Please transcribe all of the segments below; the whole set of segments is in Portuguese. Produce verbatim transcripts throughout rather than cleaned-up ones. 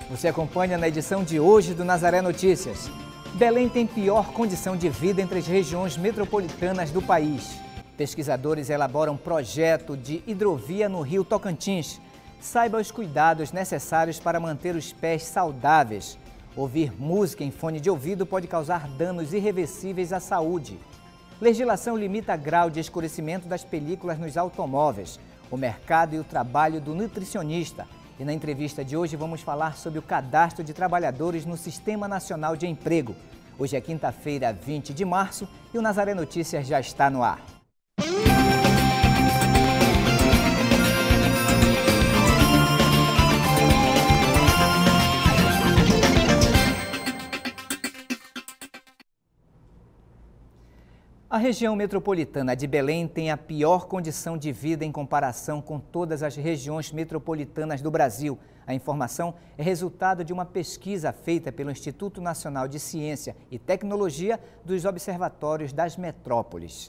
Você acompanha na edição de hoje do Nazaré Notícias. Belém tem pior condição de vida entre as regiões metropolitanas do país. Pesquisadores elaboram projeto de hidrovia no rio Tocantins. Saiba os cuidados necessários para manter os pés saudáveis. Ouvir música em fone de ouvido pode causar danos irreversíveis à saúde. Legislação limita grau de escurecimento das películas nos automóveis. O mercado e o trabalho do nutricionista. E na entrevista de hoje vamos falar sobre o cadastro de trabalhadores no Sistema Nacional de Emprego. Hoje é quinta-feira, vinte de março, e o Nazaré Notícias já está no ar. A região metropolitana de Belém tem a pior condição de vida em comparação com todas as regiões metropolitanas do Brasil. A informação é resultado de uma pesquisa feita pelo Instituto Nacional de Ciência e Tecnologia dos Observatórios das Metrópoles.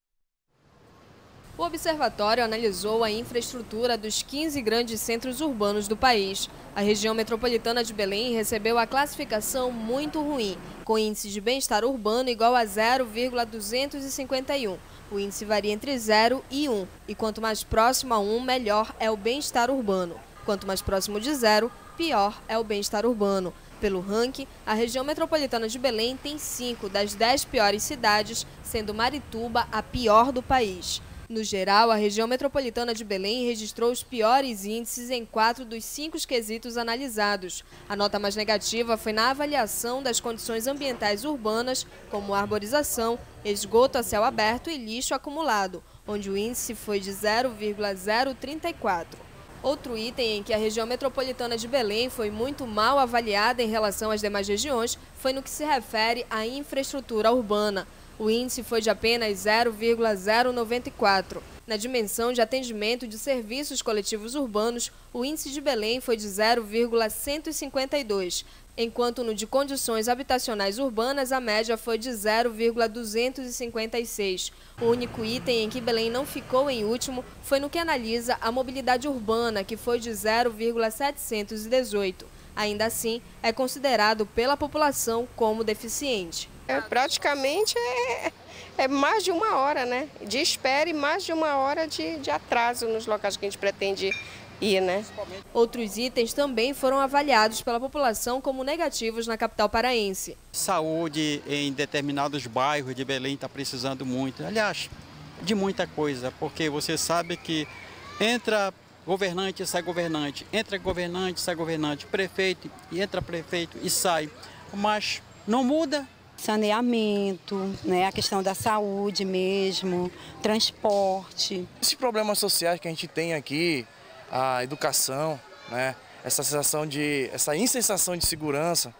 O observatório analisou a infraestrutura dos quinze grandes centros urbanos do país. A região metropolitana de Belém recebeu a classificação muito ruim, com índice de bem-estar urbano igual a zero vírgula duzentos e cinquenta e um. O índice varia entre zero e um, e quanto mais próximo a um, melhor é o bem-estar urbano. Quanto mais próximo de zero, pior é o bem-estar urbano. Pelo ranking, a região metropolitana de Belém tem cinco das dez piores cidades, sendo Marituba a pior do país. No geral, a região metropolitana de Belém registrou os piores índices em quatro dos cinco quesitos analisados. A nota mais negativa foi na avaliação das condições ambientais urbanas, como arborização, esgoto a céu aberto e lixo acumulado, onde o índice foi de zero vírgula zero trinta e quatro. Outro item em que a região metropolitana de Belém foi muito mal avaliada em relação às demais regiões foi no que se refere à infraestrutura urbana. O índice foi de apenas zero vírgula zero noventa e quatro. Na dimensão de atendimento de serviços coletivos urbanos, o índice de Belém foi de zero vírgula cento e cinquenta e dois, enquanto no de condições habitacionais urbanas a média foi de zero vírgula duzentos e cinquenta e seis. O único item em que Belém não ficou em último foi no que analisa a mobilidade urbana, que foi de zero vírgula setecentos e dezoito. Ainda assim, é considerado pela população como deficiente. É, praticamente é, é mais de uma hora, né? De espera e mais de uma hora de, de atraso nos locais que a gente pretende ir, né? Outros itens também foram avaliados pela população como negativos na capital paraense. Saúde em determinados bairros de Belém está precisando muito, aliás, de muita coisa, porque você sabe que entra governante e sai governante, entra governante, sai governante, prefeito e entra prefeito e sai, mas não muda. Saneamento, né, a questão da saúde mesmo, transporte. Esses problemas sociais que a gente tem aqui, a educação, né, essa sensação de, essa insensação de segurança,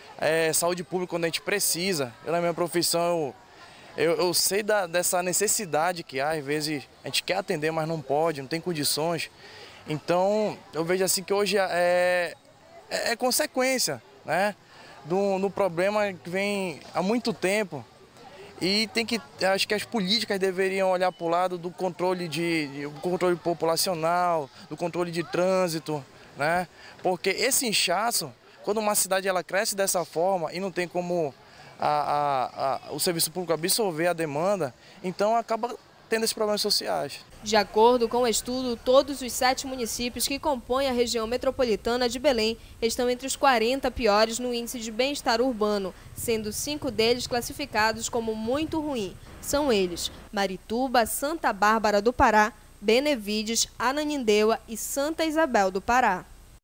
é, saúde pública quando a gente precisa. Eu, na minha profissão, eu, eu sei da, dessa necessidade que há, às vezes a gente quer atender, mas não pode, não tem condições. Então, eu vejo assim que hoje é, é, é consequência, né? Do, do problema que vem há muito tempo, e tem que, acho que as políticas deveriam olhar para o lado do controle, de, de, controle populacional, do controle de trânsito, né? Porque esse inchaço, quando uma cidade ela cresce dessa forma e não tem como a, a, a, o serviço público absorver a demanda, então acaba tendo esses problemas sociais. De acordo com o estudo, todos os sete municípios que compõem a região metropolitana de Belém estão entre os quarenta piores no índice de bem-estar urbano, sendo cinco deles classificados como muito ruim. São eles: Marituba, Santa Bárbara do Pará, Benevides, Ananindeua e Santa Isabel do Pará.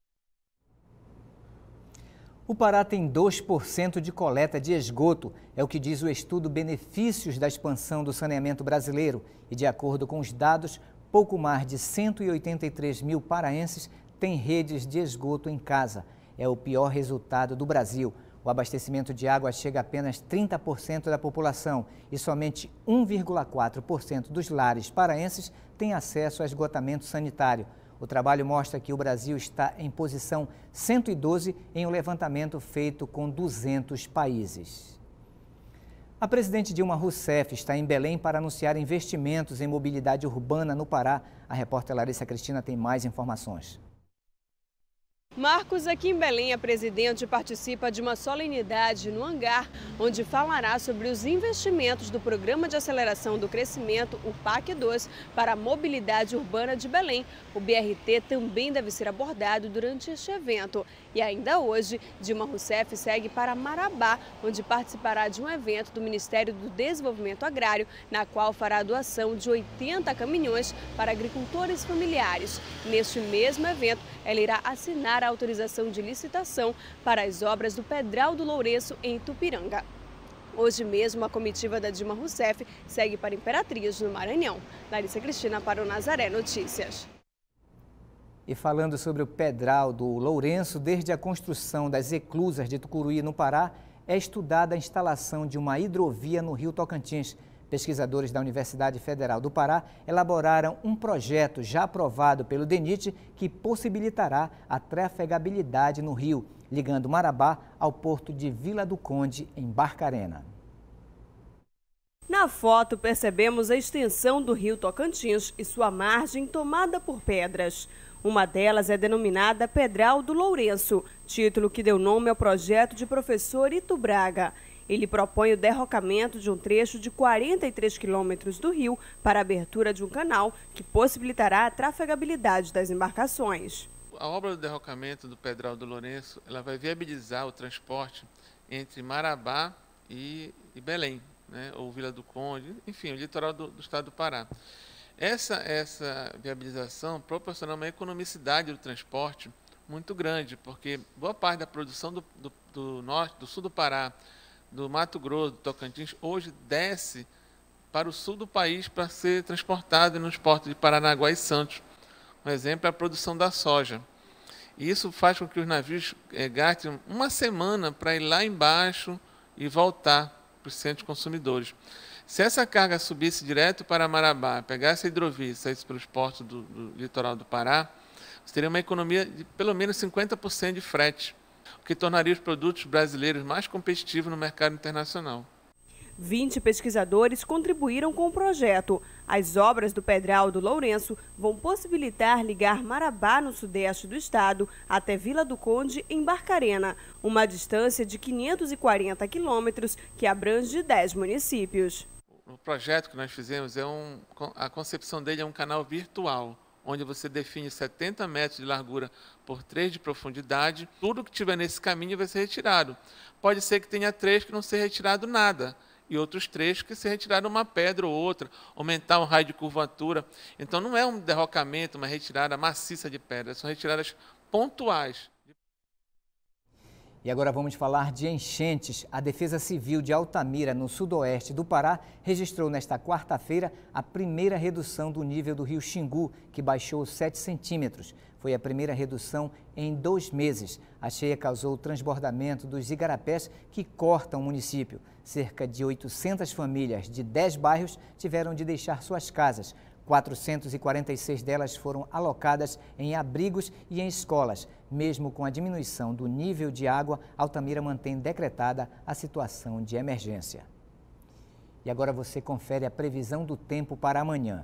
O Pará tem dois por cento de coleta de esgoto, é o que diz o estudo Benefícios da Expansão do Saneamento Brasileiro. E de acordo com os dados, pouco mais de cento e oitenta e três mil paraenses têm redes de esgoto em casa. É o pior resultado do Brasil. O abastecimento de água chega a apenas trinta por cento da população e somente um vírgula quatro por cento dos lares paraenses têm acesso a esgotamento sanitário. O trabalho mostra que o Brasil está em posição cento e doze em um levantamento feito com duzentos países. A presidente Dilma Rousseff está em Belém para anunciar investimentos em mobilidade urbana no Pará. A repórter Larissa Cristina tem mais informações. Marcos, aqui em Belém, a presidente participa de uma solenidade no hangar, onde falará sobre os investimentos do Programa de Aceleração do Crescimento, o P A C dois, para a mobilidade urbana de Belém. O B R T também deve ser abordado durante este evento. E ainda hoje, Dilma Rousseff segue para Marabá, onde participará de um evento do Ministério do Desenvolvimento Agrário, na qual fará a doação de oitenta caminhões para agricultores familiares. Neste mesmo evento, ela irá assinar a autorização de licitação para as obras do Pedral do Lourenço, em Tupiranga. Hoje mesmo, a comitiva da Dilma Rousseff segue para Imperatriz, no Maranhão. Larissa Cristina para o Nazaré Notícias. E falando sobre o Pedral do Lourenço, desde a construção das eclusas de Tucuruí, no Pará, é estudada a instalação de uma hidrovia no Rio Tocantins. Pesquisadores da Universidade Federal do Pará elaboraram um projeto já aprovado pelo DENIT que possibilitará a trafegabilidade no rio, ligando Marabá ao porto de Vila do Conde, em Barcarena. Na foto, percebemos a extensão do rio Tocantins e sua margem tomada por pedras. Uma delas é denominada Pedral do Lourenço, título que deu nome ao projeto de professor Ito Braga. Ele propõe o derrocamento de um trecho de quarenta e três quilômetros do rio para a abertura de um canal que possibilitará a trafegabilidade das embarcações. A obra do derrocamento do Pedral do Lourenço, ela vai viabilizar o transporte entre Marabá e, e Belém, né, ou Vila do Conde, enfim, o litoral do, do estado do Pará. Essa, essa viabilização proporciona uma economicidade do transporte muito grande, porque boa parte da produção do, do, do norte, do sul do Pará, do Mato Grosso, do Tocantins, hoje desce para o sul do país para ser transportado nos portos de Paranaguá e Santos. Um exemplo é a produção da soja. E isso faz com que os navios é, gastem uma semana para ir lá embaixo e voltar para os centros consumidores. Se essa carga subisse direto para Marabá, pegasse a hidrovia e saísse pelos portos do, do litoral do Pará, você teria uma economia de pelo menos cinquenta por cento de frete, o que tornaria os produtos brasileiros mais competitivos no mercado internacional. vinte pesquisadores contribuíram com o projeto. As obras do Pedral do Lourenço vão possibilitar ligar Marabá, no sudeste do estado, até Vila do Conde, em Barcarena, uma distância de quinhentos e quarenta quilômetros que abrange dez municípios. O projeto que nós fizemos, é um, a concepção dele é um canal virtual, onde você define setenta metros de largura por três de profundidade. Tudo que tiver nesse caminho vai ser retirado. Pode ser que tenha trechos que não seja retirado nada, e outros trechos que seja retirado uma pedra ou outra, aumentar um raio de curvatura. Então não é um derrocamento, uma retirada maciça de pedras, são retiradas pontuais. E agora vamos falar de enchentes. A Defesa Civil de Altamira, no sudoeste do Pará, registrou nesta quarta-feira a primeira redução do nível do rio Xingu, que baixou sete centímetros. Foi a primeira redução em dois meses. A cheia causou o transbordamento dos igarapés que cortam o município. Cerca de oitocentas famílias de dez bairros tiveram de deixar suas casas. quatrocentas e quarenta e seis delas foram alocadas em abrigos e em escolas. Mesmo com a diminuição do nível de água, Altamira mantém decretada a situação de emergência. E agora você confere a previsão do tempo para amanhã.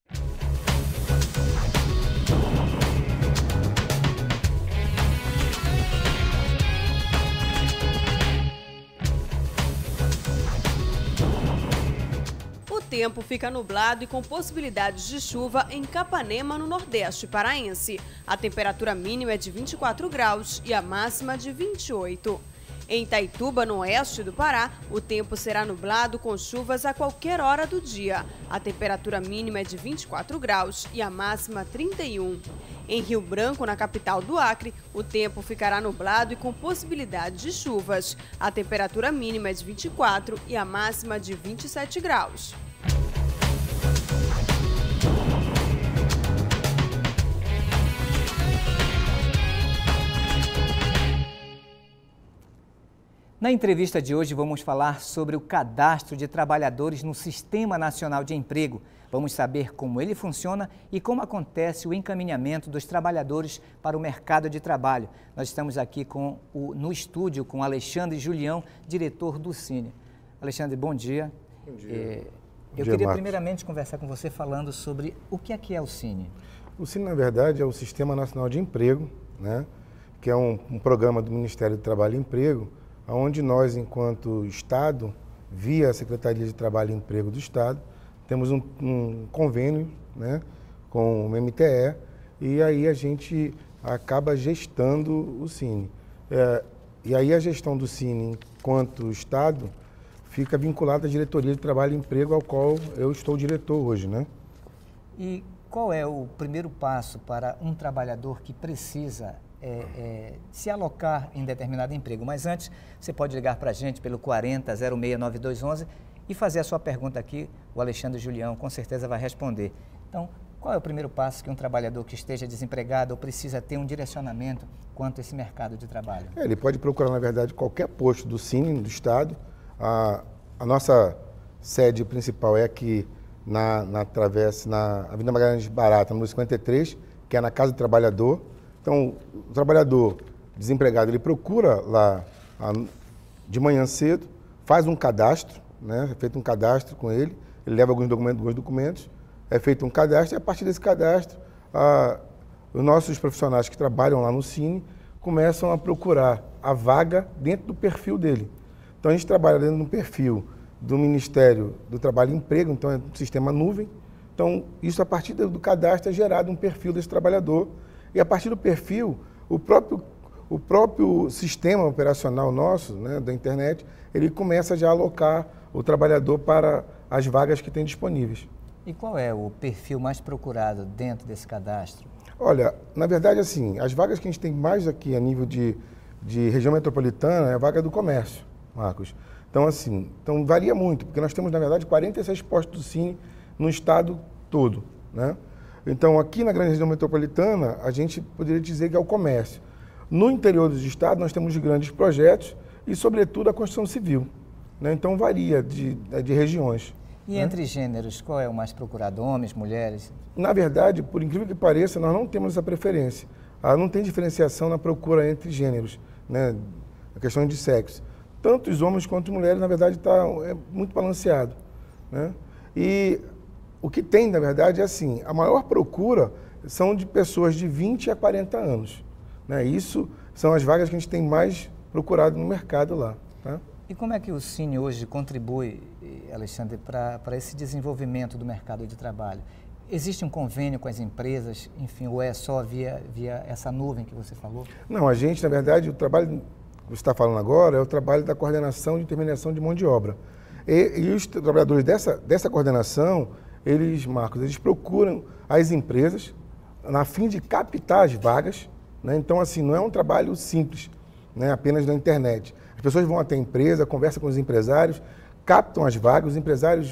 O tempo fica nublado e com possibilidades de chuva em Capanema, no nordeste paraense. A temperatura mínima é de vinte e quatro graus e a máxima de vinte e oito. Em Itaituba, no oeste do Pará, o tempo será nublado com chuvas a qualquer hora do dia. A temperatura mínima é de vinte e quatro graus e a máxima trinta e um. Em Rio Branco, na capital do Acre, o tempo ficará nublado e com possibilidade de chuvas. A temperatura mínima é de vinte e quatro e a máxima de vinte e sete graus. Na entrevista de hoje vamos falar sobre o cadastro de trabalhadores no Sistema Nacional de Emprego. Vamos saber como ele funciona e como acontece o encaminhamento dos trabalhadores para o mercado de trabalho. Nós estamos aqui com o, no estúdio com Alexandre Julião, diretor do Cine. Alexandre, bom dia. Bom dia. É, bom eu dia, queria Marcos. primeiramente conversar com você falando sobre o que é que é o Cine. O Cine, na verdade, é o Sistema Nacional de Emprego, né, que é um, um programa do Ministério do Trabalho e Emprego, onde nós, enquanto Estado, via a Secretaria de Trabalho e Emprego do Estado, temos um, um convênio, né, com o M T E, e aí a gente acaba gestando o Cine. É, e aí a gestão do Cine, enquanto Estado, fica vinculada à Diretoria de Trabalho e Emprego, ao qual eu estou diretor hoje, né? E qual é o primeiro passo para um trabalhador que precisa é, é, se alocar em determinado emprego? Mas antes, você pode ligar para a gente pelo quarenta, zero seis nove dois onze e fazer a sua pergunta aqui. O Alexandre Julião com certeza vai responder. Então, qual é o primeiro passo que um trabalhador que esteja desempregado ou precisa ter um direcionamento quanto a esse mercado de trabalho? É, ele pode procurar, na verdade, qualquer posto do Cine, do Estado. A, a nossa sede principal é aqui na, na travessa, na Avenida Magalhães Barata, número cinquenta e três, que é na Casa do Trabalhador. Então, o trabalhador desempregado, ele procura lá a, de manhã cedo, faz um cadastro, né, é feito um cadastro com ele, ele leva alguns documentos, alguns documentos, é feito um cadastro, e a partir desse cadastro, a, os nossos profissionais que trabalham lá no Cine começam a procurar a vaga dentro do perfil dele. Então, a gente trabalha dentro de um perfil do Ministério do Trabalho e Emprego, então é um sistema nuvem. Então, isso a partir do cadastro é gerado um perfil desse trabalhador, e a partir do perfil, o próprio, o próprio sistema operacional nosso, né, da internet, ele começa já a alocar o trabalhador para as vagas que tem disponíveis. E qual é o perfil mais procurado dentro desse cadastro? Olha, na verdade, assim, as vagas que a gente tem mais aqui a nível de, de região metropolitana é a vaga do comércio, Marcos. Então, assim, então varia muito, porque nós temos, na verdade, quarenta e seis postos do Cine no estado todo, né? Então, aqui na grande região metropolitana, a gente poderia dizer que é o comércio. No interior dos estados, nós temos grandes projetos e, sobretudo, a construção civil, né? Então, varia de, de regiões. E né? Entre gêneros, qual é o mais procurado? Homens, mulheres? Na verdade, por incrível que pareça, nós não temos essa preferência. Ah, não tem diferenciação na procura entre gêneros, né? A questão de sexo. Tanto os homens quanto as mulheres, na verdade, está é muito balanceado, né? E o que tem, na verdade, é assim, a maior procura são de pessoas de vinte a quarenta anos, né? Isso são as vagas que a gente tem mais procurado no mercado lá, tá? E como é que o Cine hoje contribui, Alexandre, para esse desenvolvimento do mercado de trabalho? Existe um convênio com as empresas, enfim, ou é só via, via essa nuvem que você falou? Não, a gente, na verdade, o trabalho que você está falando agora é o trabalho da coordenação de intermediação de mão de obra. E, e os trabalhadores dessa, dessa coordenação, eles, Marcos, eles procuram as empresas a fim de captar as vagas, né? Então, assim, não é um trabalho simples, né, apenas na internet. As pessoas vão até a empresa, conversam com os empresários, captam as vagas, os empresários,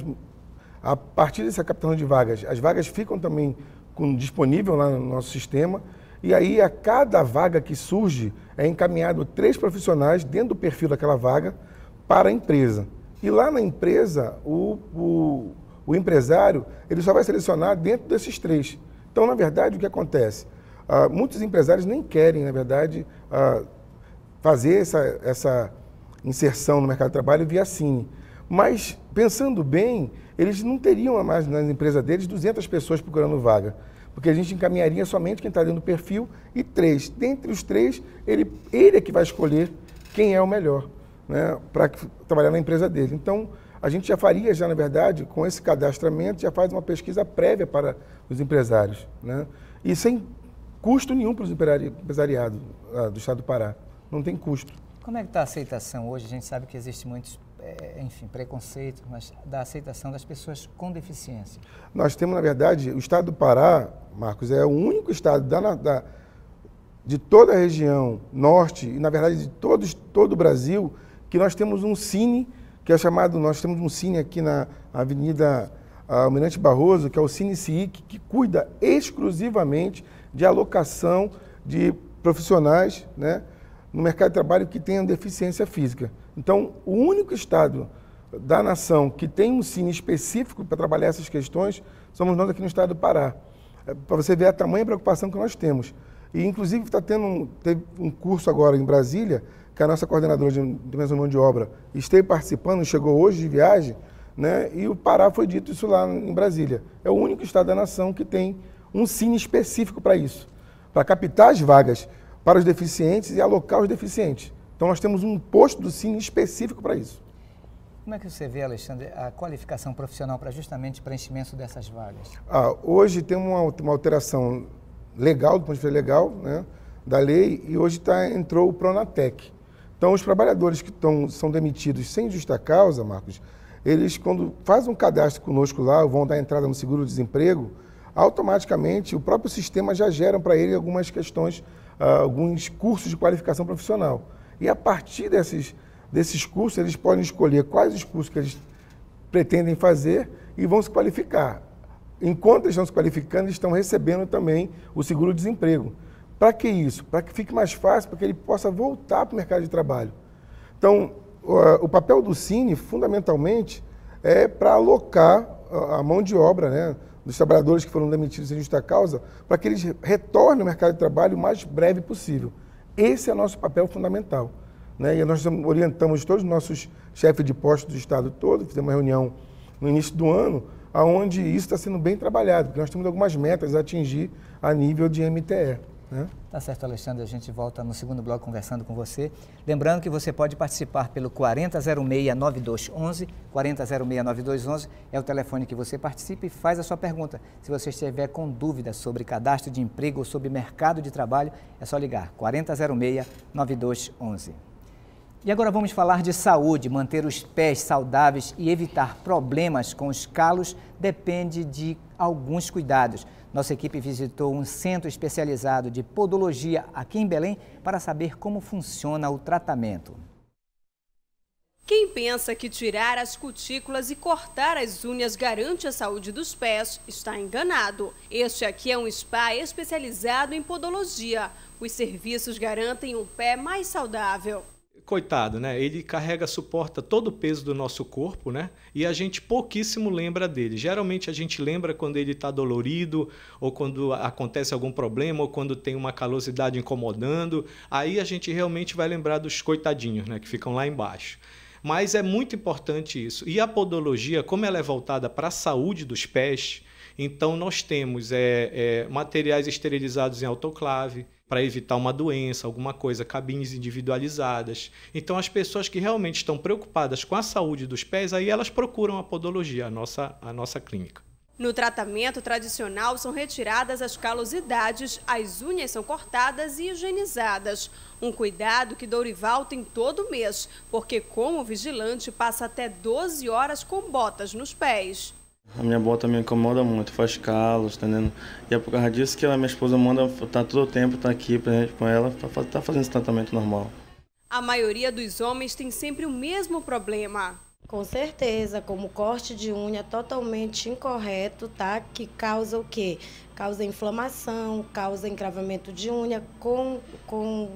a partir dessa captação de vagas, as vagas ficam também com, disponível lá no nosso sistema, e aí a cada vaga que surge é encaminhado três profissionais dentro do perfil daquela vaga para a empresa. E lá na empresa, o, o, o empresário, ele só vai selecionar dentro desses três. Então, na verdade, o que acontece? Ah, muitos empresários nem querem, na verdade, ah, fazer essa, essa inserção no mercado de trabalho via Cine. Mas, pensando bem, eles não teriam mais na empresa deles duzentas pessoas procurando vaga, porque a gente encaminharia somente quem está dentro do perfil e três. Dentre os três, ele, ele é que vai escolher quem é o melhor, né, para trabalhar na empresa dele. Então, a gente já faria, já na verdade, com esse cadastramento, já faz uma pesquisa prévia para os empresários, né, e sem custo nenhum para os empresariados ah, do estado do Pará. Não tem custo. Como é que está a aceitação hoje? A gente sabe que existe muitos, é, enfim, preconceito, mas da aceitação das pessoas com deficiência. Nós temos, na verdade, o estado do Pará, Marcos, é o único estado da, da, de toda a região norte e, na verdade, de todos, todo o Brasil, que nós temos um Cine, que é chamado, nós temos um Cine aqui na Avenida Almirante Barroso, que é o Cine C I C, que cuida exclusivamente de alocação de profissionais, né, no mercado de trabalho que tenham deficiência física. Então, o único estado da nação que tem um Cine específico para trabalhar essas questões somos nós aqui no estado do Pará. É, para você ver a tamanha preocupação que nós temos. E, inclusive, está tendo um, teve um curso agora em Brasília, que a nossa coordenadora de intervenção de mão de obra esteve participando, chegou hoje de viagem, né, e o Pará foi dito isso lá em Brasília. É o único estado da nação que tem um Cine específico para isso, para captar as vagas para os deficientes e alocar os deficientes. Então nós temos um posto do Cine específico para isso. Como é que você vê, Alexandre, a qualificação profissional para justamente preenchimento dessas vagas? Ah, hoje tem uma, uma alteração legal, do ponto de vista legal, né, da lei, e hoje tá, entrou o Pronatec. Então os trabalhadores que tão, são demitidos sem justa causa, Marcos, eles quando fazem um cadastro conosco lá, vão dar entrada no seguro-desemprego, automaticamente o próprio sistema já gera para ele algumas questões, ah, alguns cursos de qualificação profissional. E a partir desses, desses cursos, eles podem escolher quais os cursos que eles pretendem fazer e vão se qualificar. Enquanto eles estão se qualificando, eles estão recebendo também o seguro-desemprego. Para que isso? Para que fique mais fácil, para que ele possa voltar para o mercado de trabalho. Então, o, o papel do Cine, fundamentalmente, é para alocar a mão de obra, né, dos trabalhadores que foram demitidos sem justa causa, para que eles retornem ao mercado de trabalho o mais breve possível. Esse é o nosso papel fundamental, né? E nós orientamos todos os nossos chefes de posto do estado todo, fizemos uma reunião no início do ano, onde isso está sendo bem trabalhado, porque nós temos algumas metas a atingir a nível de M T E. Né? Tá certo, Alexandre, a gente volta no segundo bloco conversando com você. Lembrando que você pode participar pelo quatro zero seis, nove dois um um, quatro zero seis, nove dois um um, é o telefone que você participa e faz a sua pergunta. Se você estiver com dúvidas sobre cadastro de emprego ou sobre mercado de trabalho, é só ligar quatro zero seis, nove dois um um. E agora vamos falar de saúde. Manter os pés saudáveis e evitar problemas com os calos depende de alguns cuidados. Nossa equipe visitou um centro especializado de podologia aqui em Belém para saber como funciona o tratamento. Quem pensa que tirar as cutículas e cortar as unhas garante a saúde dos pés está enganado. Este aqui é um spa especializado em podologia. Os serviços garantem um pé mais saudável. Coitado, né? Ele carrega, suporta todo o peso do nosso corpo, né? E a gente pouquíssimo lembra dele. Geralmente a gente lembra quando ele está dolorido, ou quando acontece algum problema, ou quando tem uma calosidade incomodando. Aí a gente realmente vai lembrar dos coitadinhos, né? Que ficam lá embaixo. Mas é muito importante isso. E a podologia, como ela é voltada para a saúde dos pés, então nós temos é, é, materiais esterilizados em autoclave, para evitar uma doença, alguma coisa, cabines individualizadas. Então, as pessoas que realmente estão preocupadas com a saúde dos pés, aí elas procuram a podologia, a nossa, a nossa clínica. No tratamento tradicional, são retiradas as calosidades, as unhas são cortadas e higienizadas. Um cuidado que Dorival tem todo mês, porque como vigilante passa até doze horas com botas nos pés. A minha bota me incomoda muito, faz calos, entendendo? E é por causa disso que a minha esposa manda tá todo o tempo, tá aqui pra gente, com ela, para tá fazendo esse tratamento normal. A maioria dos homens tem sempre o mesmo problema. Com certeza, como corte de unha totalmente incorreto, tá? Que causa o quê? Causa inflamação, causa encravamento de unha com, com,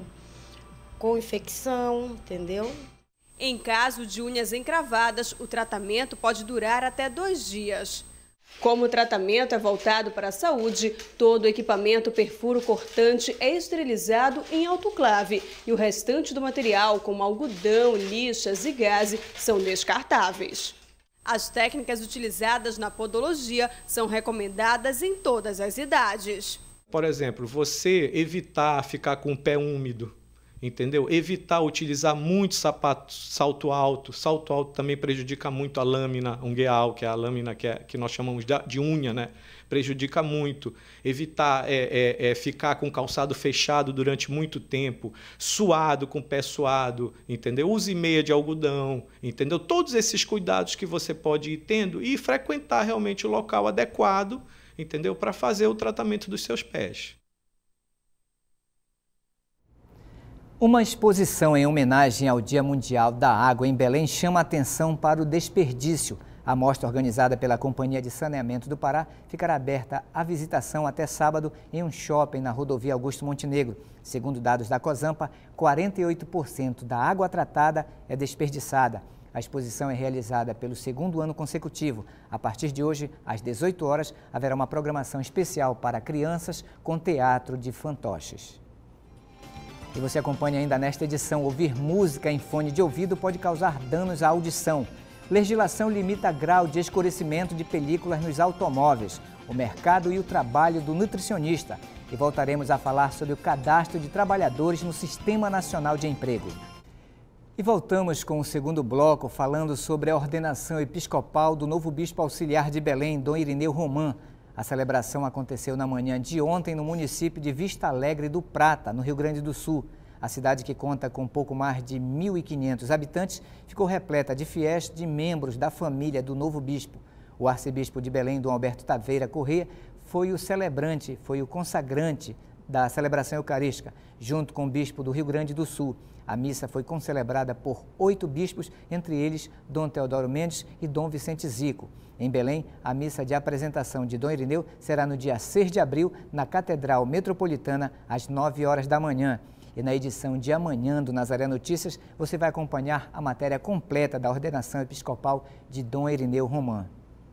com infecção, entendeu? Em caso de unhas encravadas, o tratamento pode durar até dois dias. Como o tratamento é voltado para a saúde, todo o equipamento perfuro-cortante é esterilizado em autoclave e o restante do material, como algodão, lixas e gaze, são descartáveis. As técnicas utilizadas na podologia são recomendadas em todas as idades. Por exemplo, você evitar ficar com o pé úmido. Entendeu? Evitar utilizar muito sapato, salto alto. Salto alto também prejudica muito a lâmina ungueal, que é a lâmina que, é, que nós chamamos de, de unha, né? Prejudica muito. Evitar é, é, é ficar com o calçado fechado durante muito tempo, suado, com o pé suado, entendeu? Use meia de algodão, entendeu? Todos esses cuidados que você pode ir tendo e frequentar realmente o local adequado, entendeu? Para fazer o tratamento dos seus pés. Uma exposição em homenagem ao Dia Mundial da Água em Belém chama a atenção para o desperdício. A mostra, organizada pela Companhia de Saneamento do Pará, ficará aberta à visitação até sábado em um shopping na rodovia Augusto Montenegro. Segundo dados da Cozampa, quarenta e oito por cento da água tratada é desperdiçada. A exposição é realizada pelo segundo ano consecutivo. A partir de hoje, às dezoito horas, haverá uma programação especial para crianças com teatro de fantoches. E você acompanha ainda nesta edição. Ouvir música em fone de ouvido pode causar danos à audição. Legislação limita grau de escurecimento de películas nos automóveis. O mercado e o trabalho do nutricionista. e voltaremos a falar sobre o cadastro de trabalhadores no Sistema Nacional de Emprego. E voltamos com o segundo bloco falando sobre a ordenação episcopal do novo bispo auxiliar de Belém, Dom Irineu Roman. A celebração aconteceu na manhã de ontem no município de Vista Alegre do Prata, no Rio Grande do Sul. A cidade, que conta com pouco mais de mil e quinhentos habitantes, ficou repleta de fiéis de membros da família do novo bispo. O arcebispo de Belém, Dom Alberto Taveira Corrêa, foi o celebrante, foi o consagrante da celebração eucarística, junto com o bispo do Rio Grande do Sul. A missa foi concelebrada por oito bispos, entre eles Dom Teodoro Mendes e Dom Vicente Zico. Em Belém, a missa de apresentação de Dom Irineu será no dia seis de abril, na Catedral Metropolitana, às nove horas da manhã. E na edição de amanhã do Nazaré Notícias, você vai acompanhar a matéria completa da ordenação episcopal de Dom Irineu Roman.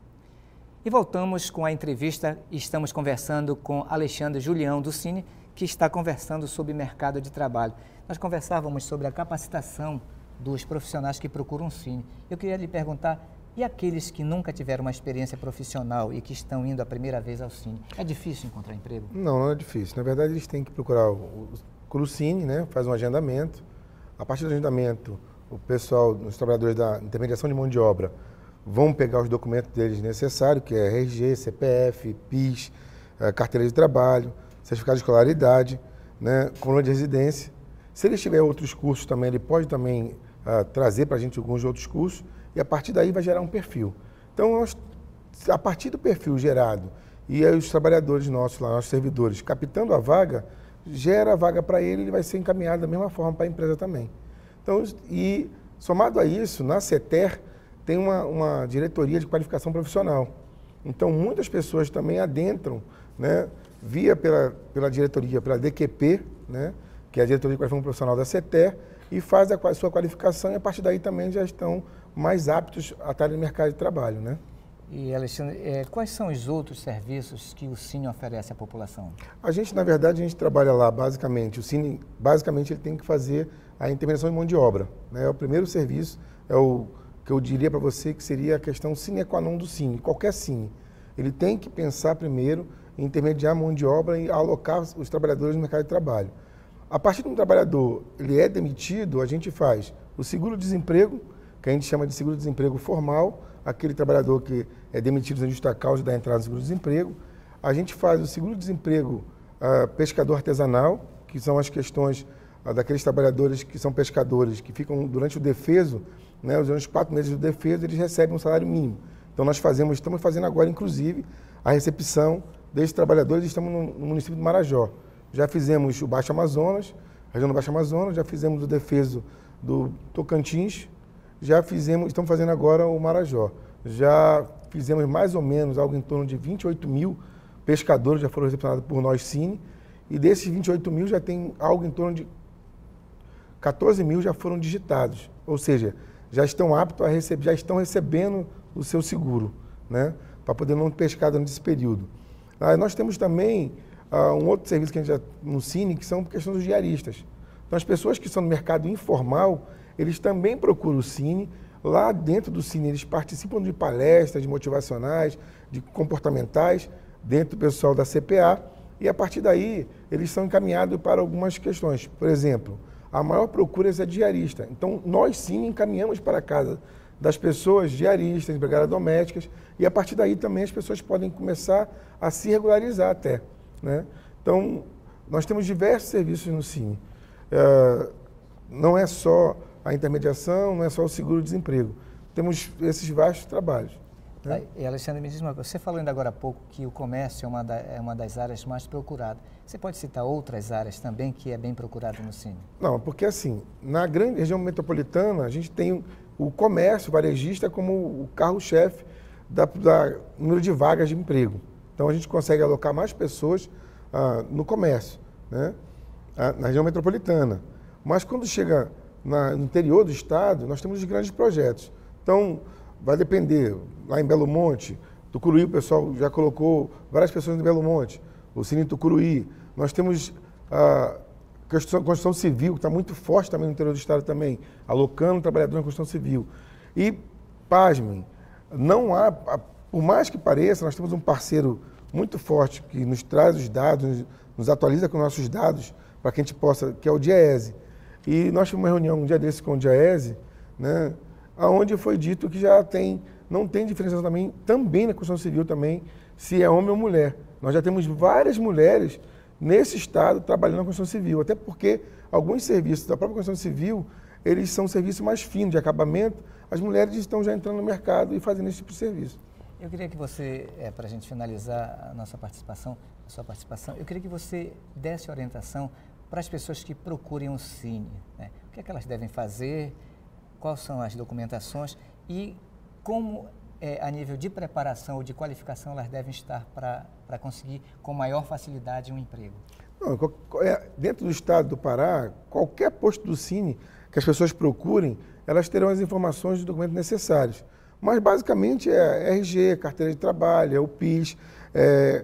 E voltamos com a entrevista e estamos conversando com Alexandre Julião do Cine, que está conversando sobre mercado de trabalho. Nós conversávamos sobre a capacitação dos profissionais que procuram o Cine. Eu queria lhe perguntar, e aqueles que nunca tiveram uma experiência profissional e que estão indo a primeira vez ao Cine? É difícil encontrar emprego? Não, não é difícil. Na verdade, eles têm que procurar o, o Cine, né? Faz um agendamento. A partir do agendamento, o pessoal, os trabalhadores da intermediação de mão de obra, vão pegar os documentos deles necessários, que é R G, C P F, P I S, carteira de trabalho, certificado de escolaridade, né, coluna de residência. Se ele tiver outros cursos também, ele pode também uh, trazer para a gente alguns outros cursos e a partir daí vai gerar um perfil. Então, nós, a partir do perfil gerado e aí os trabalhadores nossos, lá, nossos servidores, captando a vaga, gera a vaga para ele e ele vai ser encaminhado da mesma forma para a empresa também. Então, e somado a isso, na CETER, tem uma, uma diretoria de qualificação profissional. Então, muitas pessoas também adentram, né, via pela, pela diretoria, pela D Q P, né, que é a diretoria de qualificação profissional da CETER, e faz a, a sua qualificação e a partir daí também já estão mais aptos a estar no mercado de trabalho, né? E, Alexandre, é, quais são os outros serviços que o Cine oferece à população? A gente, na verdade, a gente trabalha lá, basicamente, o Cine, basicamente, ele tem que fazer a intermediação de mão de obra, né? É o primeiro serviço, é o que eu diria para você que seria a questão sine qua non do Cine, qualquer Cine. Ele tem que pensar primeiro em intermediar a mão de obra e alocar os trabalhadores no mercado de trabalho. A partir de um trabalhador, ele é demitido, a gente faz o seguro-desemprego, que a gente chama de seguro-desemprego formal, aquele trabalhador que é demitido sem justa causa da entrada no seguro-desemprego. A gente faz o seguro-desemprego uh, pescador artesanal, que são as questões uh, daqueles trabalhadores que são pescadores, que ficam durante o defeso, né, durante os quatro meses do defeso, eles recebem um salário mínimo. Então nós fazemos, estamos fazendo agora, inclusive, a recepção desses trabalhadores, estamos no, no município do Marajó. Já fizemos o Baixo Amazonas, a região do Baixo Amazonas, já fizemos o defeso do Tocantins, já fizemos, estamos fazendo agora o Marajó. Já fizemos mais ou menos algo em torno de vinte e oito mil pescadores já foram recepcionados por nós, Cine, e desses vinte e oito mil já tem algo em torno de quatorze mil já foram digitados, ou seja, já estão aptos a receber, já estão recebendo o seu seguro, né, para poder não pescar durante esse período. Ah, nós temos também ah, um outro serviço que a gente já no Cine, que são questões dos diaristas. Então, as pessoas que estão no mercado informal, eles também procuram o Cine. Lá dentro do Cine, eles participam de palestras de motivacionais, de comportamentais, dentro do pessoal da C P A, e a partir daí, eles são encaminhados para algumas questões. Por exemplo, a maior procura é diarista. Então, nós, Cine, encaminhamos para a casa das pessoas diaristas, empregadas domésticas, e a partir daí também as pessoas podem começar a se regularizar até, né? Então, nós temos diversos serviços no Cine. Uh, não é só a intermediação, não é só o seguro-desemprego. Temos esses vastos trabalhos, né? E, Alexandre, me diz uma coisa, você falou ainda agora há pouco que o comércio é uma, da, é uma das áreas mais procuradas. Você pode citar outras áreas também que é bem procurada no Cine? Não, porque assim, na grande região metropolitana, a gente tem o comércio varejista como o carro-chefe da, da número de vagas de emprego. Então, a gente consegue alocar mais pessoas ah, no comércio, né, ah, na região metropolitana. Mas quando chega na, no interior do estado, nós temos os grandes projetos. Então, vai depender. Lá em Belo Monte, Tucuruí, o pessoal já colocou várias pessoas em Belo Monte. O Cine Tucuruí. Nós temos a construção, construção civil, que está muito forte também no interior do estado também, alocando trabalhadores na construção civil. E, pasmem, não há, por mais que pareça, nós temos um parceiro muito forte, que nos traz os dados, nos atualiza com nossos dados, para que a gente possa, que é o DIAESE. E nós tivemos uma reunião um dia desse com o DIAESE, né, onde foi dito que já tem, não tem diferenciação também, também na construção civil também, se é homem ou mulher. Nós já temos várias mulheres nesse estado trabalhando na construção civil, até porque alguns serviços da própria construção civil, eles são serviços mais finos, de acabamento, as mulheres estão já entrando no mercado e fazendo esse tipo de serviço. Eu queria que você, é, para a gente finalizar a nossa participação, a sua participação, eu queria que você desse orientação para as pessoas que procurem um Cine, né? O que é que elas devem fazer, quais são as documentações e como, é, a nível de preparação ou de qualificação, elas devem estar para para conseguir com maior facilidade um emprego. Não, dentro do estado do Pará, qualquer posto do Cine que as pessoas procurem, elas terão as informações e documentos necessários. Mas, basicamente, é R G, carteira de trabalho, é o PIS, é,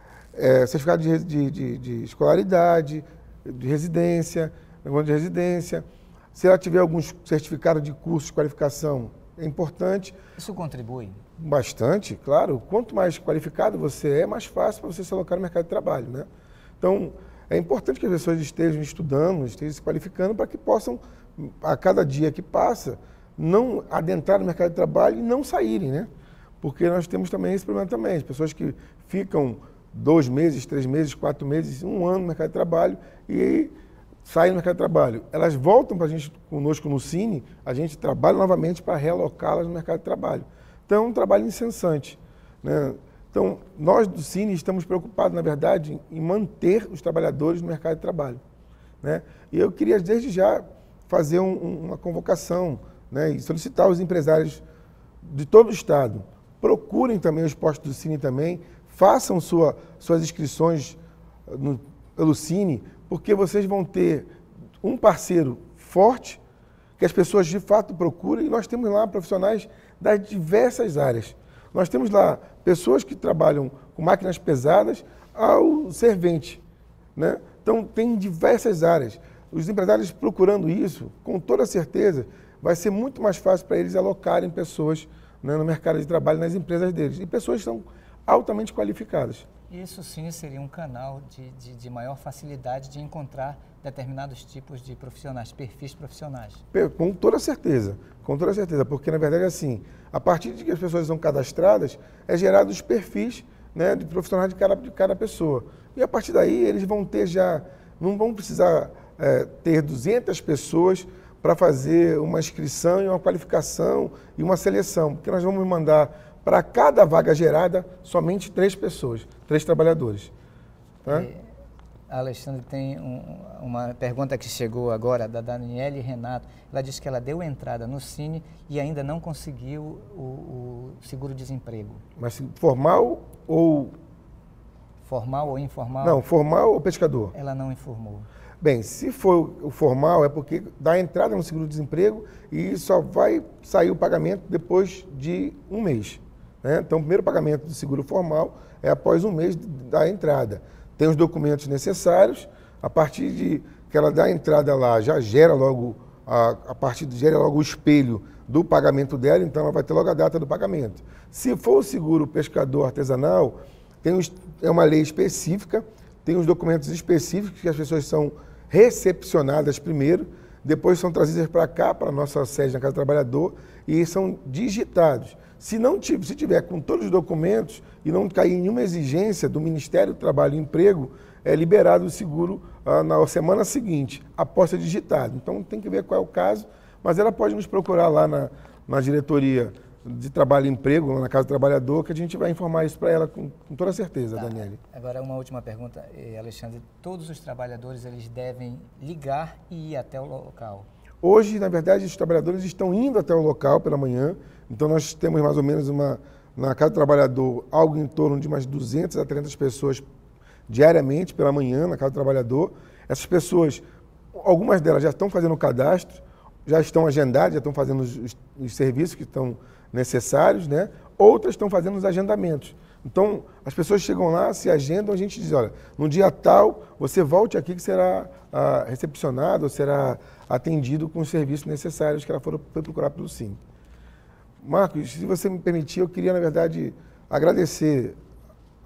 é certificado de, de, de, de escolaridade, de residência, negócio de residência. Se ela tiver alguns certificados de curso de qualificação, é importante. Isso contribui? Bastante, claro. Quanto mais qualificado você é, mais fácil para você se alocar no mercado de trabalho, né? Então, é importante que as pessoas estejam estudando, estejam se qualificando para que possam, a cada dia que passa, não adentrar no mercado de trabalho e não saírem, né? Porque nós temos também esse problema também, as pessoas que ficam dois meses, três meses, quatro meses, um ano no mercado de trabalho e saem do mercado de trabalho. Elas voltam para a gente, conosco no Cine, a gente trabalha novamente para realocá-las no mercado de trabalho. Então, é um trabalho incessante, né? Então, nós do Cine estamos preocupados, na verdade, em manter os trabalhadores no mercado de trabalho, né? E eu queria, desde já, fazer um, uma convocação, né, e solicitar aos empresários de todo o estado, procurem também os postos do Cine também, façam sua, suas inscrições no, pelo Cine, porque vocês vão ter um parceiro forte, que as pessoas de fato procuram, e nós temos lá profissionais das diversas áreas. Nós temos lá pessoas que trabalham com máquinas pesadas ao servente, né? Então, tem diversas áreas. Os empresários procurando isso, com toda certeza, vai ser muito mais fácil para eles alocarem pessoas, né, no mercado de trabalho, nas empresas deles. E pessoas que são altamente qualificadas. Isso sim seria um canal de, de, de maior facilidade de encontrar determinados tipos de profissionais, perfis profissionais. Com toda certeza, com toda certeza, porque na verdade assim, a partir de que as pessoas são cadastradas, é gerado os perfis, né, de profissionais de cada, de cada pessoa. E a partir daí eles vão ter já, não vão precisar é, ter duzentas pessoas para fazer uma inscrição e uma qualificação e uma seleção, porque nós vamos mandar para cada vaga gerada somente três pessoas, três trabalhadores. Tá? E, Alexandre, tem um, uma pergunta que chegou agora da Daniele Renato. Ela disse que ela deu entrada no Cine e ainda não conseguiu o, o seguro-desemprego. Mas formal ou... Formal ou informal? Não, formal ou pescador? Ela não informou. Bem, se for o formal, é porque dá entrada no seguro-desemprego e só vai sair o pagamento depois de um mês. Né? Então, o primeiro pagamento do seguro formal é após um mês da entrada. Tem os documentos necessários, a partir de que ela dá a entrada lá, já gera logo, a, a partir de, gera logo o espelho do pagamento dela, então ela vai ter logo a data do pagamento. Se for o seguro pescador artesanal, tem os, é uma lei específica, tem os documentos específicos que as pessoas são recepcionadas primeiro, depois são trazidas para cá, para a nossa sede na Casa do Trabalhador, e são digitados. Se não se tiver com todos os documentos e não cair em nenhuma exigência do Ministério do Trabalho e Emprego, é liberado o seguro ah, na semana seguinte, após ser digitado. Então tem que ver qual é o caso, mas ela pode nos procurar lá na, na diretoria de Trabalho e Emprego, lá na Casa do Trabalhador, que a gente vai informar isso para ela com, com toda certeza, tá. Daniele. Agora, uma última pergunta, Alexandre. Todos os trabalhadores eles devem ligar e ir até o local? Hoje, na verdade, os trabalhadores estão indo até o local pela manhã, então nós temos mais ou menos uma, na Casa do Trabalhador, algo em torno de umas duzentas a trezentas pessoas diariamente pela manhã na Casa do Trabalhador. Essas pessoas, algumas delas já estão fazendo o cadastro, já estão agendadas, já estão fazendo os, os, os serviços que estão necessários, né? Outras estão fazendo os agendamentos. Então, as pessoas chegam lá, se agendam, a gente diz, olha, no dia tal, você volte aqui que será ah, recepcionado ou será atendido com os serviços necessários que ela for, foi procurar pelo Cine. Marcos, se você me permitir, eu queria, na verdade, agradecer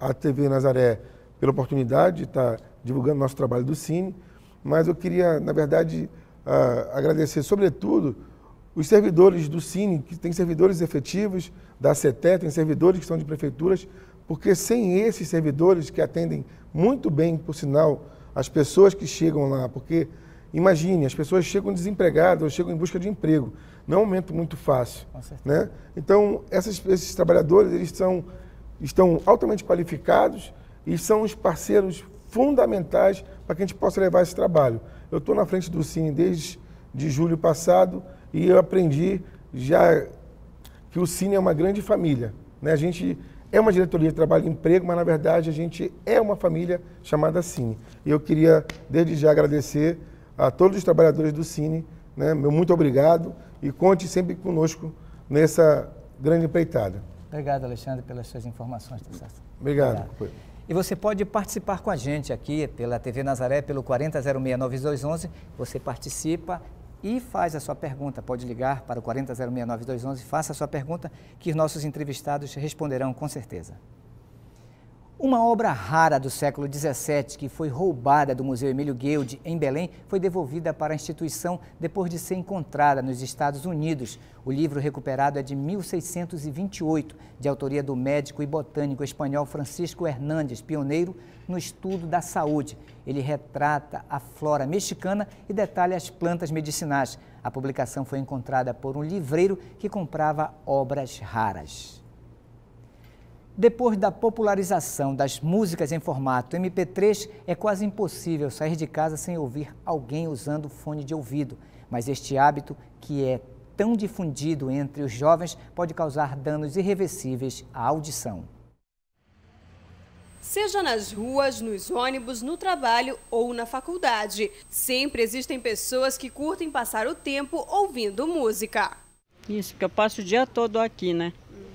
a T V Nazaré pela oportunidade de estar divulgando nosso trabalho do Cine, mas eu queria, na verdade, uh, agradecer, sobretudo, os servidores do Cine, que tem servidores efetivos da CETE, tem servidores que são de prefeituras, porque sem esses servidores que atendem muito bem, por sinal, as pessoas que chegam lá, porque, imagine, as pessoas chegam desempregadas ou chegam em busca de emprego, não é um momento muito fácil, né? Então, essas, esses trabalhadores, eles são, estão altamente qualificados e são os parceiros fundamentais para que a gente possa levar esse trabalho. Eu estou na frente do Cine desde de julho passado e eu aprendi já que o Cine é uma grande família, né? A gente é uma diretoria de trabalho e emprego, mas na verdade a gente é uma família chamada Cine. E eu queria desde já agradecer a todos os trabalhadores do Cine, né? Meu muito obrigado e conte sempre conosco nessa grande empreitada. Obrigado, Alexandre, pelas suas informações. Tá certo? Obrigado. Obrigado. E você pode participar com a gente aqui pela T V Nazaré, pelo quarenta zero seis nove dois um um. Você participa e faz a sua pergunta. Pode ligar para o quarenta zero seis nove dois um um, faça a sua pergunta que os nossos entrevistados responderão com certeza. Uma obra rara do século dezessete que foi roubada do Museu Emílio Guild, em Belém, foi devolvida para a instituição depois de ser encontrada nos Estados Unidos. O livro recuperado é de mil seiscentos e vinte e oito, de autoria do médico e botânico espanhol Francisco Hernández, pioneiro no estudo da saúde. Ele retrata a flora mexicana e detalha as plantas medicinais. A publicação foi encontrada por um livreiro que comprava obras raras. Depois da popularização das músicas em formato M P três, é quase impossível sair de casa sem ouvir alguém usando fone de ouvido. Mas este hábito, que é tão difundido entre os jovens, pode causar danos irreversíveis à audição. Seja nas ruas, nos ônibus, no trabalho ou na faculdade, sempre existem pessoas que curtem passar o tempo ouvindo música. Isso, porque eu passo o dia todo aqui, né?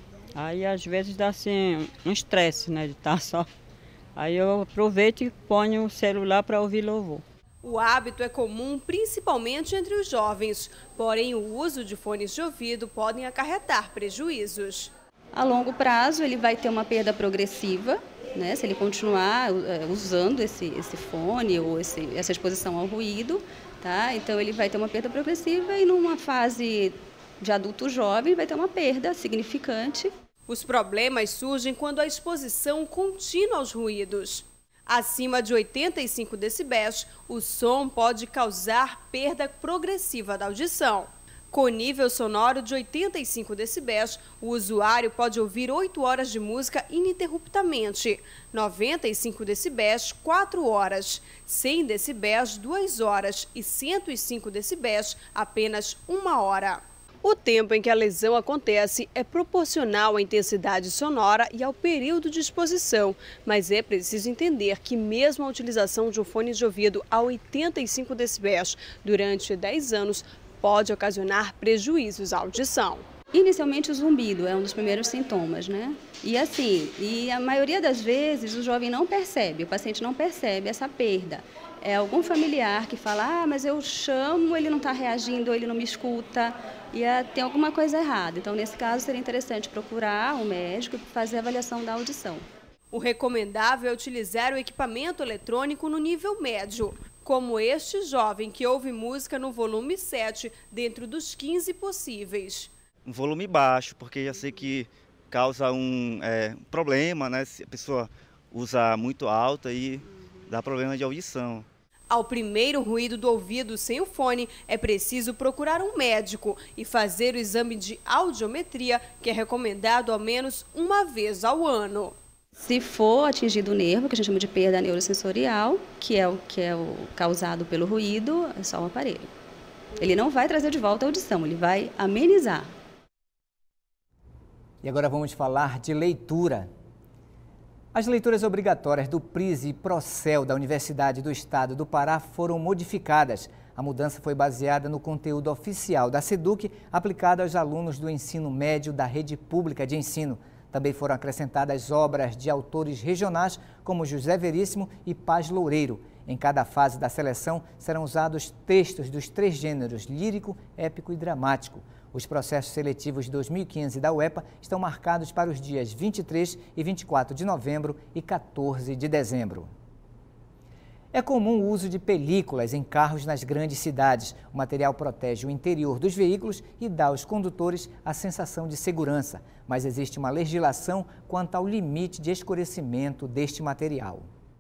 Aí às vezes dá assim um estresse, né, de estar só. Aí eu aproveito e ponho o celular para ouvir louvor. O hábito é comum principalmente entre os jovens, porém o uso de fones de ouvido podem acarretar prejuízos. A longo prazo ele vai ter uma perda progressiva, né, se ele continuar uh, usando esse, esse fone ou esse, essa exposição ao ruído, tá? Então ele vai ter uma perda progressiva e numa fase de adulto jovem vai ter uma perda significante. Os problemas surgem quando a exposição contínua aos ruídos. Acima de oitenta e cinco decibéis, o som pode causar perda progressiva da audição. Com nível sonoro de oitenta e cinco decibéis, o usuário pode ouvir oito horas de música ininterruptamente, noventa e cinco decibéis, quatro horas, cem decibéis, duas horas e cento e cinco decibéis, apenas uma hora. O tempo em que a lesão acontece é proporcional à intensidade sonora e ao período de exposição, mas é preciso entender que mesmo a utilização de um fone de ouvido a oitenta e cinco decibéis durante dez anos pode ocasionar prejuízos à audição. Inicialmente o zumbido é um dos primeiros sintomas, né? E assim, e a maioria das vezes o jovem não percebe, o paciente não percebe essa perda. É algum familiar que fala, ah, mas eu chamo, ele não está reagindo, ele não me escuta, e é, tem alguma coisa errada. Então, nesse caso, seria interessante procurar um médico e fazer a avaliação da audição. O recomendável é utilizar o equipamento eletrônico no nível médio, como este jovem que ouve música no volume sete, dentro dos quinze possíveis. Um volume baixo, porque já sei que causa um é, problema, né? Se a pessoa usa muito alto, aí dá problema de audição. Ao primeiro ruído do ouvido sem o fone, é preciso procurar um médico e fazer o exame de audiometria, que é recomendado ao menos uma vez ao ano. Se for atingido o nervo, que a gente chama de perda neurosensorial, que é o que é o causado pelo ruído, é só o aparelho. Ele não vai trazer de volta a audição, ele vai amenizar. E agora vamos falar de leitura. As leituras obrigatórias do P R I S e Procel da Universidade do Estado do Pará foram modificadas. A mudança foi baseada no conteúdo oficial da SEDUC aplicado aos alunos do ensino médio da rede pública de ensino. Também foram acrescentadas obras de autores regionais como José Veríssimo e Paz Loureiro. Em cada fase da seleção serão usados textos dos três gêneros lírico, épico e dramático. Os processos seletivos de dois mil e quinze da U E P A estão marcados para os dias vinte e três e vinte e quatro de novembro e quatorze de dezembro. É comum o uso de películas em carros nas grandes cidades. O material protege o interior dos veículos e dá aos condutores a sensação de segurança. Mas existe uma legislação quanto ao limite de escurecimento deste material.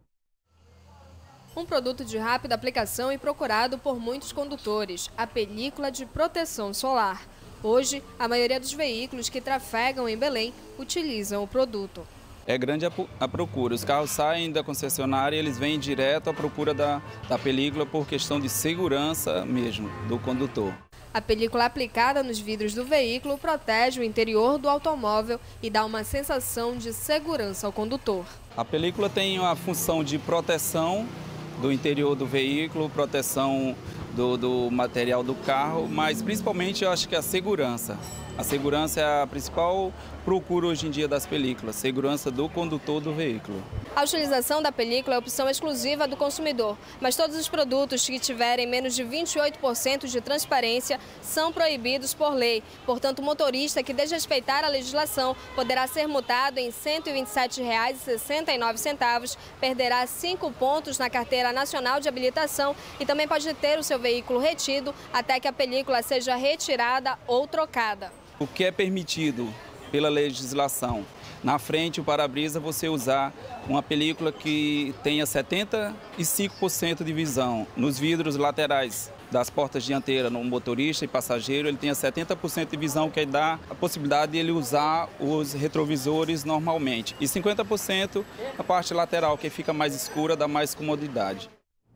Um produto de rápida aplicação e procurado por muitos condutores, a película de proteção solar. Hoje, a maioria dos veículos que trafegam em Belém utilizam o produto. É grande a procura. Os carros saem da concessionária e eles vêm direto à procura da, da película por questão de segurança mesmo do condutor. A película aplicada nos vidros do veículo protege o interior do automóvel e dá uma sensação de segurança ao condutor. A película tem a função de proteção do interior do veículo, proteção do, do material do carro, mas principalmente eu acho que a segurança. A segurança é a principal procura hoje em dia das películas, segurança do condutor do veículo. A utilização da película é opção exclusiva do consumidor, mas todos os produtos que tiverem menos de vinte e oito por cento de transparência são proibidos por lei. Portanto, o motorista que desrespeitar a legislação poderá ser multado em cento e vinte e sete reais e sessenta e nove centavos, perderá cinco pontos na Carteira Nacional de Habilitação e também pode ter o seu veículo retido até que a película seja retirada ou trocada. O que é permitido pela legislação? Na frente, o para-brisa, você usar uma película que tenha setenta e cinco por cento de visão. Nos vidros laterais das portas dianteiras, no motorista e passageiro, ele tenha setenta por cento de visão, que dá a possibilidade de ele usar os retrovisores normalmente. E cinquenta por cento a parte lateral, que fica mais escura, dá mais comodidade.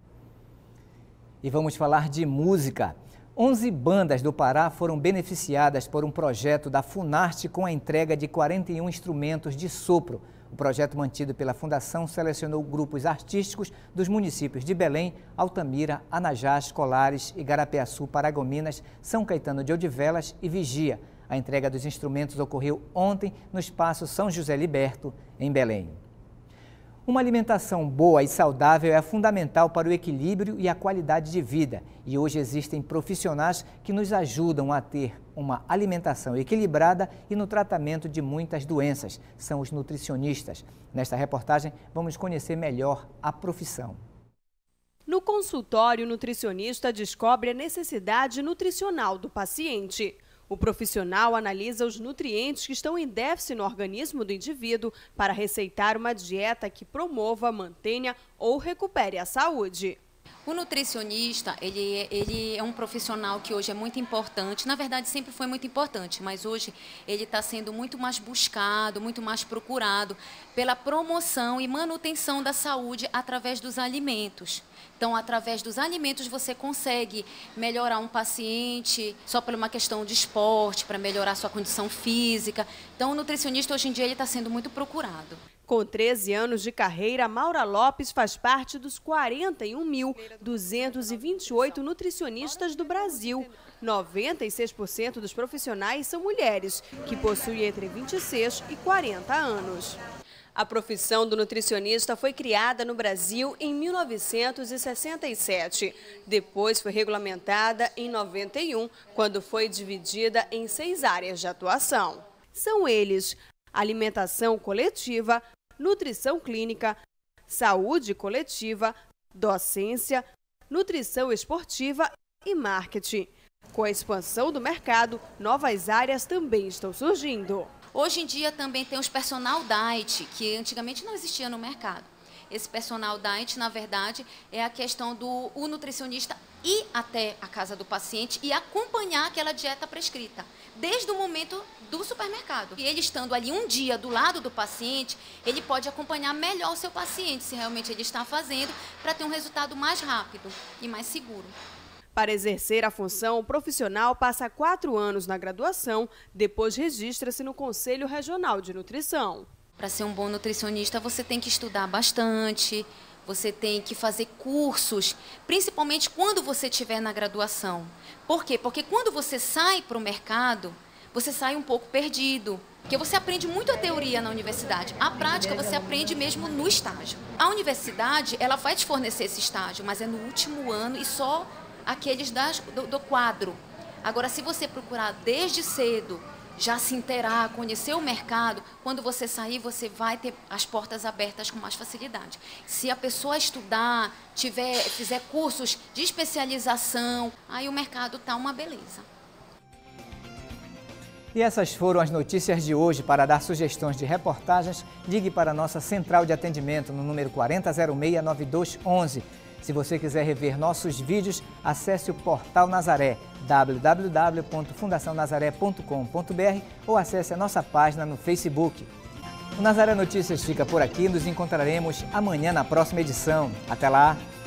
E vamos falar de música. onze bandas do Pará foram beneficiadas por um projeto da Funarte com a entrega de quarenta e um instrumentos de sopro. O projeto mantido pela Fundação selecionou grupos artísticos dos municípios de Belém, Altamira, Anajás, Colares, Igarapeaçu, Paragominas, São Caetano de Odivelas e Vigia. A entrega dos instrumentos ocorreu ontem no Espaço São José Liberto, em Belém. Uma alimentação boa e saudável é fundamental para o equilíbrio e a qualidade de vida. E hoje existem profissionais que nos ajudam a ter uma alimentação equilibrada e no tratamento de muitas doenças. São os nutricionistas. Nesta reportagem, vamos conhecer melhor a profissão. No consultório, o nutricionista descobre a necessidade nutricional do paciente. O profissional analisa os nutrientes que estão em déficit no organismo do indivíduo para receitar uma dieta que promova, mantenha ou recupere a saúde. O nutricionista, ele, ele é um profissional que hoje é muito importante, na verdade sempre foi muito importante, mas hoje ele está sendo muito mais buscado, muito mais procurado pela promoção e manutenção da saúde através dos alimentos. Então, através dos alimentos, você consegue melhorar um paciente só por uma questão de esporte, para melhorar sua condição física. Então, o nutricionista, hoje em dia, ele está sendo muito procurado. Com treze anos de carreira, Maura Lopes faz parte dos quarenta e um mil duzentos e vinte e oito nutricionistas do Brasil. noventa e seis por cento dos profissionais são mulheres, que possuem entre vinte e seis e quarenta anos. A profissão do nutricionista foi criada no Brasil em mil novecentos e sessenta e sete. Depois foi regulamentada em noventa e um, quando foi dividida em seis áreas de atuação. São eles: alimentação coletiva, nutrição clínica, saúde coletiva, docência, nutrição esportiva e marketing. Com a expansão do mercado, novas áreas também estão surgindo. Hoje em dia também tem os personal diet, que antigamente não existia no mercado. Esse personal diet, na verdade, é a questão do o nutricionista ir até a casa do paciente e acompanhar aquela dieta prescrita, desde o momento do supermercado. E ele estando ali um dia do lado do paciente, ele pode acompanhar melhor o seu paciente, se realmente ele está fazendo, para ter um resultado mais rápido e mais seguro. Para exercer a função, o profissional passa quatro anos na graduação, depois registra-se no Conselho Regional de Nutrição. Para ser um bom nutricionista, você tem que estudar bastante, você tem que fazer cursos, principalmente quando você estiver na graduação. Por quê? Porque quando você sai para o mercado, você sai um pouco perdido. Porque você aprende muito a teoria na universidade, a prática você aprende mesmo no estágio. A universidade, ela vai te fornecer esse estágio, mas é no último ano e só aqueles das, do, do quadro. Agora, se você procurar desde cedo, já se inteirar, conhecer o mercado, quando você sair, você vai ter as portas abertas com mais facilidade. Se a pessoa estudar, tiver, fizer cursos de especialização, aí o mercado está uma beleza. E essas foram as notícias de hoje. Para dar sugestões de reportagens, ligue para a nossa central de atendimento no número quarenta zero seis, nove dois um um. Se você quiser rever nossos vídeos, acesse o Portal Nazaré, w w w ponto fundação nazaré ponto com ponto b r, ou acesse a nossa página no Facebook. O Nazaré Notícias fica por aqui, nos encontraremos amanhã na próxima edição. Até lá!